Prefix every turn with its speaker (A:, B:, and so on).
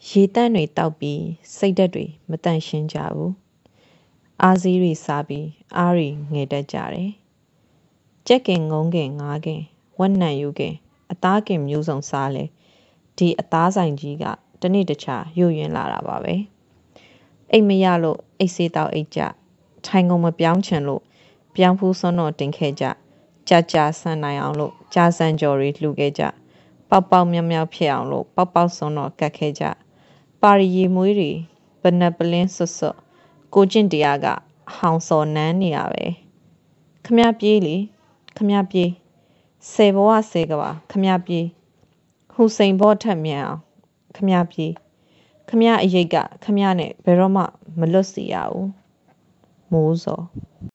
A: ရေတန့်တွေတောက်ပြီးစိတ်ဓာတ်တွေမတန့်ရှင်းကြဘူးအားစီးတွေစားပြီးအားတွေငယ်တတ်ကြတယ်ကြက်ကင်ငုံကင်ငါးကင်ဝက်နံယူကင်အသားကင်မျိုးစုံစားလဲဒီအသားဆိုင်ကြီးကတနေ့တခြားယိုယွင်းလာတာပါပဲအိတ်မရလို့အိတ်စေးတောက်အိတ်ကြထိုင်ကုန်မပြောင်းချင်လို့ပြောင်းဖူးစွန်းတော်တင်ခဲ့ကြကြာဆန်နိုင်အောင်လို့ကြာဆန်ကြော်တွေလှူခဲ့ကြပေါက်ပေါက်မြောက်မြောက်ဖြစ်အောင်လို့ပေါက်ပေါက်စွန်းတော်ကတ်ခဲ့ကြပါရီရီမွေးတွေဘနပလင်းစွတ်စွတ်ကိုကျင့်တရားကဟောင်စော်နန်းနေရပဲခမပြေးလေခမပြေး10ဘဝ10ကဘာခမပြေးဟူစိန်ဘော့ထက်မြန်အောင်ခမပြေးခမအရိတ်ကခမနဲ့ဘယ်တော့မှမလွတ်စီရဘူးမိုးစော်